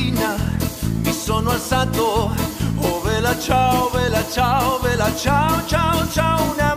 mattina mi sono alzato, oh vela ciao, ciao, ciao, ciao, una